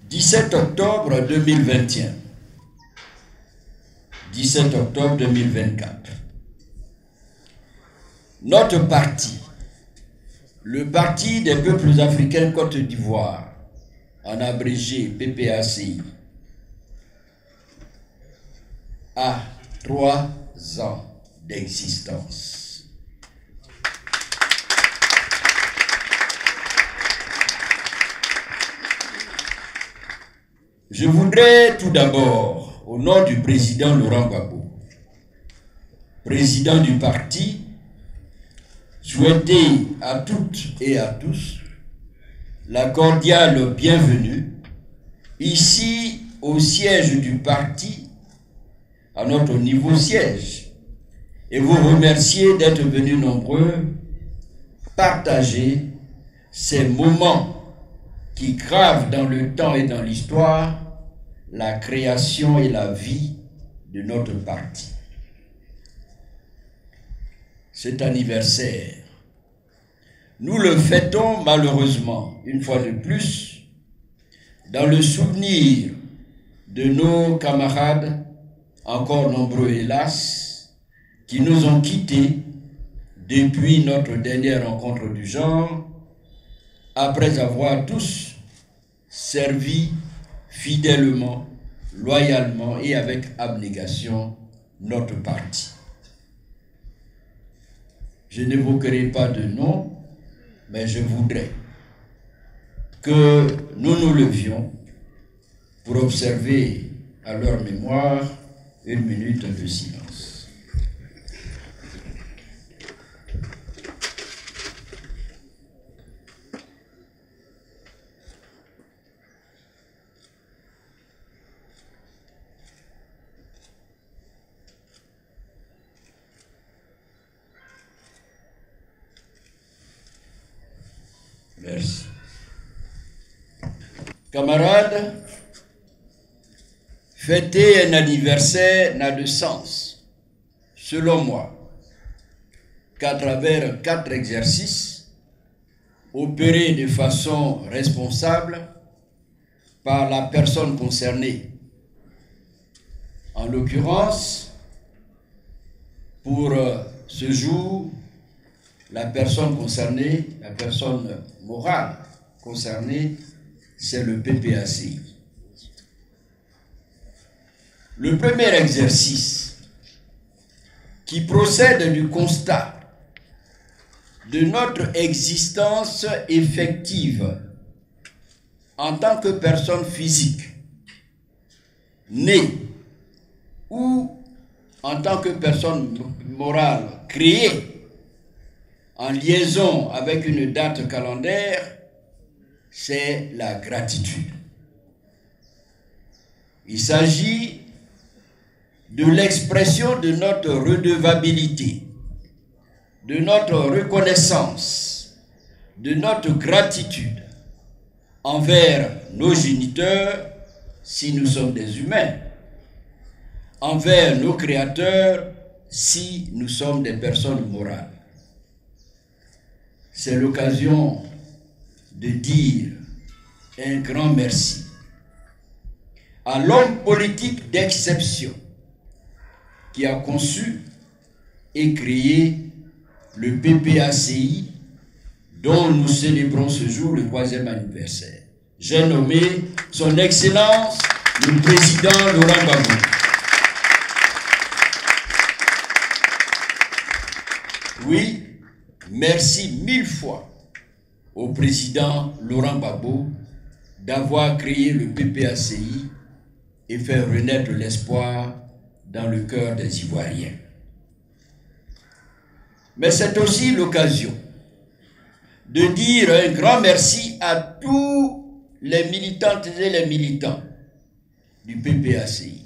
17 octobre 2021, 17 octobre 2024. Notre parti, le Parti des peuples africains Côte d'Ivoire, en abrégé PPACI, a 3 ans d'existence. Je voudrais tout d'abord, au nom du président Laurent Gbagbo, président du parti, souhaiter à toutes et à tous la cordiale bienvenue ici au siège du parti, à notre niveau siège, et vous remercier d'être venus nombreux partager ces moments qui gravent dans le temps et dans l'histoire la création et la vie de notre parti. Cet anniversaire, nous le fêtons malheureusement, une fois de plus, dans le souvenir de nos camarades, encore nombreux hélas, qui nous ont quittés depuis notre dernière rencontre du genre, après avoir tous servi fidèlement, loyalement et avec abnégation notre parti. Je n'évoquerai pas de nom, mais je voudrais que nous nous levions pour observer à leur mémoire 1 minute de silence. Merci. Camarades, fêter un anniversaire n'a de sens, selon moi, qu'à travers 4 exercices opérés de façon responsable par la personne concernée. En l'occurrence, pour ce jour, la personne concernée, la personne morale concernée, c'est le PPACI. Le premier exercice, qui procède du constat de notre existence effective en tant que personne physique, née, ou en tant que personne morale créée, en liaison avec une date calendaire, c'est la gratitude. Il s'agit de l'expression de notre redevabilité, de notre reconnaissance, de notre gratitude envers nos géniteurs, si nous sommes des humains, envers nos créateurs, si nous sommes des personnes morales. C'est l'occasion de dire un grand merci à l'homme politique d'exception qui a conçu et créé le PPACI dont nous célébrons ce jour le 3e anniversaire. J'ai nommé son Excellence le Président Laurent Gbagbo. Oui, merci 1000 fois au président Laurent Gbagbo d'avoir créé le PPACI et faire renaître l'espoir dans le cœur des Ivoiriens. Mais c'est aussi l'occasion de dire un grand merci à tous les militantes et les militants du PPACI,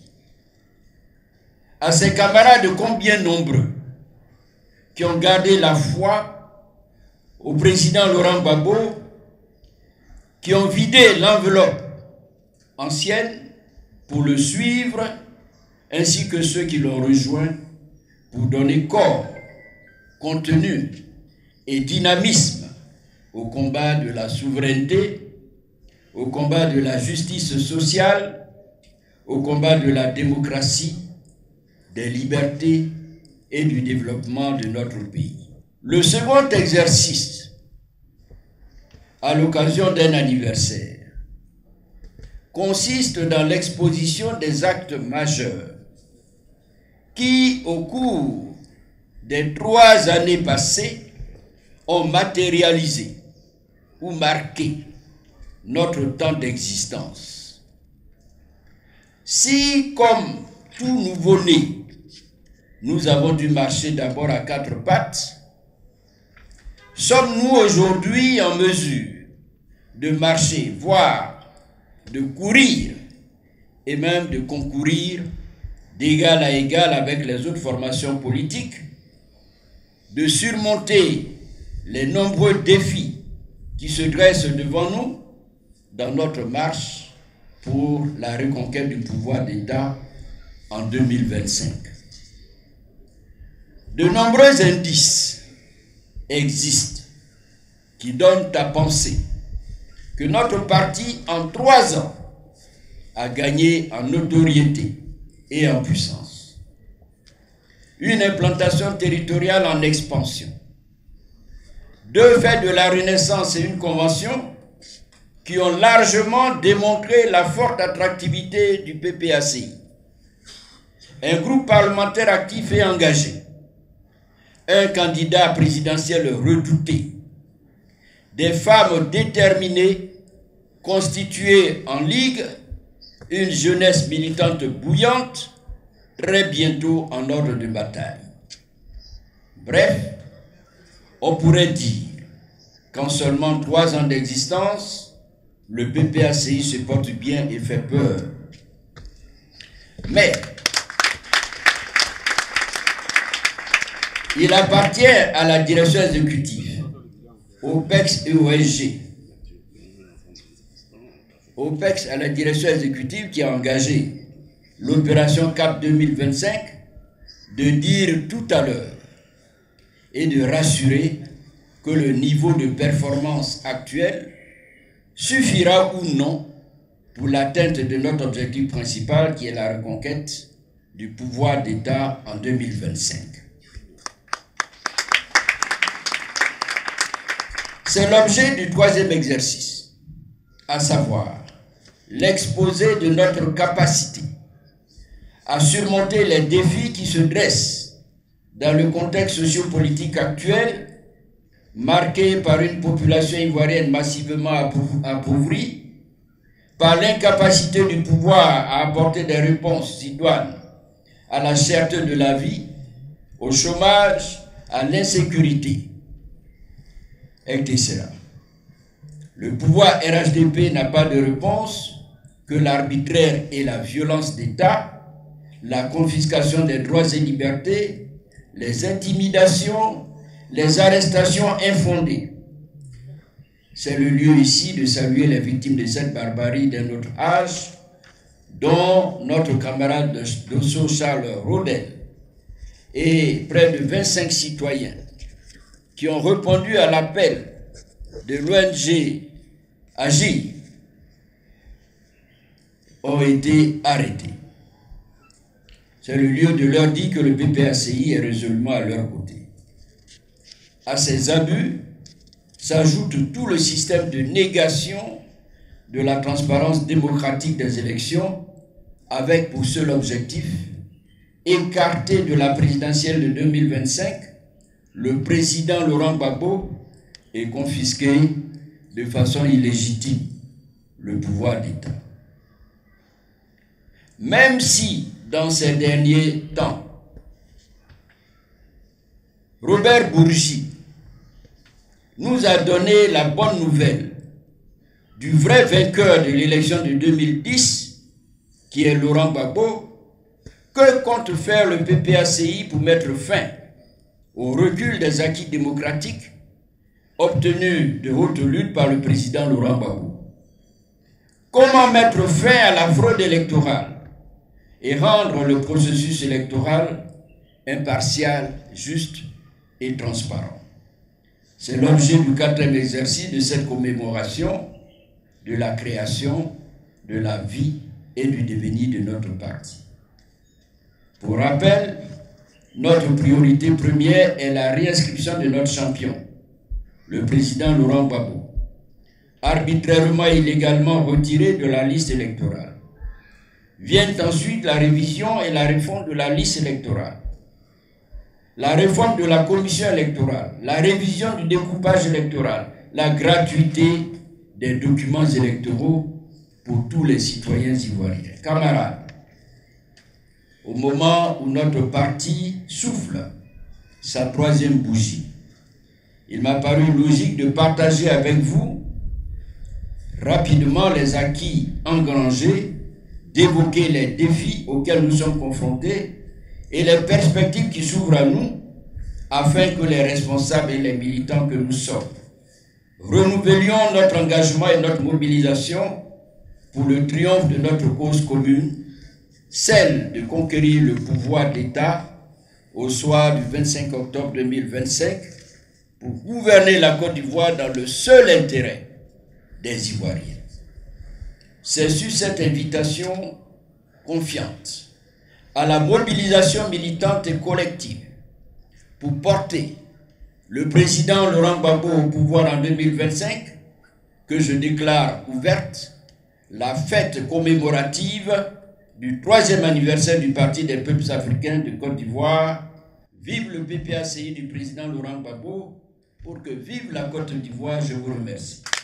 à ces camarades combien nombreux qui ont gardé la foi au président Laurent Gbagbo, qui ont vidé l'enveloppe ancienne pour le suivre, ainsi que ceux qui l'ont rejoint pour donner corps, contenu et dynamisme au combat de la souveraineté, au combat de la justice sociale, au combat de la démocratie, des libertés et du développement de notre pays. Le second exercice, à l'occasion d'un anniversaire, consiste dans l'exposition des actes majeurs qui, au cours des 3 années passées, ont matérialisé ou marqué notre temps d'existence. Si, comme tout nouveau-né, nous avons dû marcher d'abord à 4 pattes, sommes-nous aujourd'hui en mesure de marcher, voire de courir et même de concourir d'égal à égal avec les autres formations politiques, de surmonter les nombreux défis qui se dressent devant nous dans notre marche pour la reconquête du pouvoir d'État en 2025. De nombreux indices existent qui donnent à penser que notre parti, en 3 ans, a gagné en notoriété et en puissance. Une implantation territoriale en expansion, 2 faits de la Renaissance et une convention qui ont largement démontré la forte attractivité du PPACI. Un groupe parlementaire actif et engagé, un candidat présidentiel redouté, des femmes déterminées, constituées en ligue, une jeunesse militante bouillante, très bientôt en ordre de bataille. Bref, on pourrait dire qu'en seulement 3 ans d'existence, le PPACI se porte bien et fait peur. Mais il appartient à la direction exécutive, au PEX et au SG. Au PEX, à la direction exécutive qui a engagé l'opération CAP 2025, de dire tout à l'heure et de rassurer que le niveau de performance actuel suffira ou non pour l'atteinte de notre objectif principal qui est la reconquête du pouvoir d'État en 2025. C'est l'objet du 3e exercice, à savoir l'exposé de notre capacité à surmonter les défis qui se dressent dans le contexte sociopolitique actuel, marqué par une population ivoirienne massivement appauvrie, par l'incapacité du pouvoir à apporter des réponses idoines à la cherté de la vie, au chômage, à l'insécurité, etc. Le pouvoir RHDP n'a pas de réponse que l'arbitraire et la violence d'État, la confiscation des droits et libertés, les intimidations, les arrestations infondées. C'est le lieu ici de saluer les victimes de cette barbarie d'un autre âge, dont notre camarade Dosso Charles Rodel et près de 25 citoyens qui ont répondu à l'appel de l'ONG Agir ont été arrêtés. C'est le lieu de leur dire que le PPACI est résolument à leur côté. À ces abus s'ajoute tout le système de négation de la transparence démocratique des élections, avec pour seul objectif écarter de la présidentielle de 2025 le président Laurent Gbagbo et confisquer de façon illégitime le pouvoir d'État. Même si, dans ces derniers temps, Robert Bourgi nous a donné la bonne nouvelle du vrai vainqueur de l'élection de 2010, qui est Laurent Gbagbo, que compte faire le PPACI pour mettre fin au recul des acquis démocratiques obtenus de haute lutte par le président Laurent Gbagbo? Comment mettre fin à la fraude électorale et rendre le processus électoral impartial, juste et transparent? C'est l'objet du 4e exercice de cette commémoration, de la création, de la vie et du devenir de notre parti. Pour rappel, notre priorité première est la réinscription de notre champion, le président Laurent Gbagbo, arbitrairement et illégalement retiré de la liste électorale. Viennent ensuite la révision et la réforme de la liste électorale, la réforme de la commission électorale, la révision du découpage électoral, la gratuité des documents électoraux pour tous les citoyens ivoiriens. Camarades, au moment où notre parti souffle sa troisième bougie, il m'a paru logique de partager avec vous rapidement les acquis engrangés, d'évoquer les défis auxquels nous sommes confrontés et les perspectives qui s'ouvrent à nous, afin que les responsables et les militants que nous sommes renouvelions notre engagement et notre mobilisation pour le triomphe de notre cause commune, celle de conquérir le pouvoir d'État au soir du 25 octobre 2025 pour gouverner la Côte d'Ivoire dans le seul intérêt des Ivoiriens. C'est sur cette invitation confiante à la mobilisation militante et collective pour porter le président Laurent Gbagbo au pouvoir en 2025 que je déclare ouverte la fête commémorative du 3e anniversaire du Parti des peuples africains de Côte d'Ivoire. Vive le PPACI du président Laurent Gbagbo, pour que vive la Côte d'Ivoire. Je vous remercie.